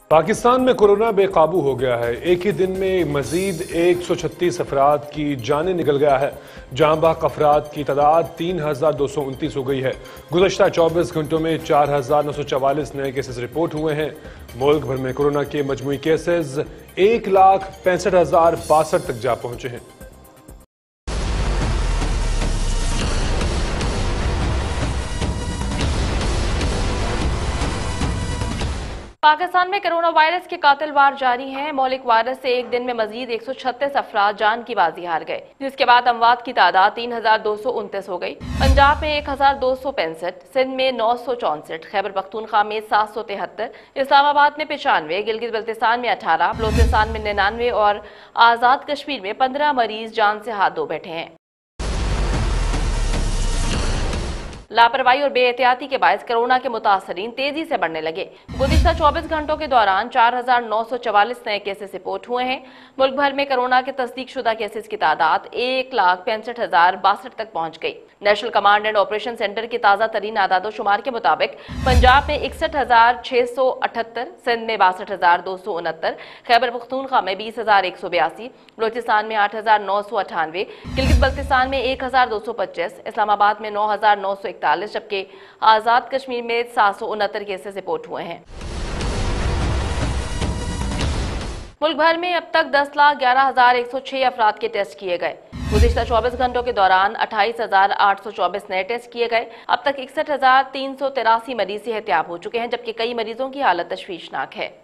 पाकिस्तान में कोरोना बेकाबू हो गया है। एक ही दिन में मजीद 136 अफराद की जानें निकल गया है। जाँ बहक अफराद की तादाद 3229 हो गई है। गुज़श्ता 24 घंटों में 4944 नए केसेस रिपोर्ट हुए हैं। मुल्क भर में कोरोना के मजमूई केसेस 1,65,062 तक जा पहुंचे हैं। पाकिस्तान में कोरोना वायरस के कातिल वार जारी हैं। मौलिक वायरस से एक दिन में मजीद 136 अफराद जान की बाजी हार गए, जिसके बाद अमवात की तादाद 3229 हो गई। पंजाब में 1265, सिंध में 964, खैबर पख्तूनख्वा में 773, इस्लामाबाद में 95, गिलगित बल्तिस्तान में 18, बलोचिस्तान में 99 और आज़ाद कश्मीर में 15 मरीज जान से हाथ धो बैठे हैं। लापरवाही और बेएहतियाती के बायस कोरोना के मुतासरीन तेजी से बढ़ने लगे। गुज़िश्ता 24 घंटों के दौरान 4,944 नए केसेस रिपोर्ट हुए हैं। मुल्क भर में कोरोना के तस्दीक शुदा केसेस की तादाद 1,65,062 तक पहुंच गई। National command and operation centre की ताज़ा तरीन आदादोशुमार के मुताबिक पंजाब में 61,678, सिंध में 62,269, खैबर पख्तूनख्वा में 20,182, बलोचिस्तान में 8,998, गिलगित बल्तिस्तान में 1,225, इस्लामाबाद में 9,941, जबकि आज़ाद कश्मीर में 769 केसेस रिपोर्ट हुए हैं। मुल्क भर में अब तक 10,11,106 अफराद के टेस्ट किए गए। गुज़िश्ता 24 घंटों के दौरान 28,824 नए टेस्ट किए गए। अब तक 61,383 मरीज सेहतियाब हो चुके हैं, जबकि कई मरीजों की हालत तशवीशनाक है।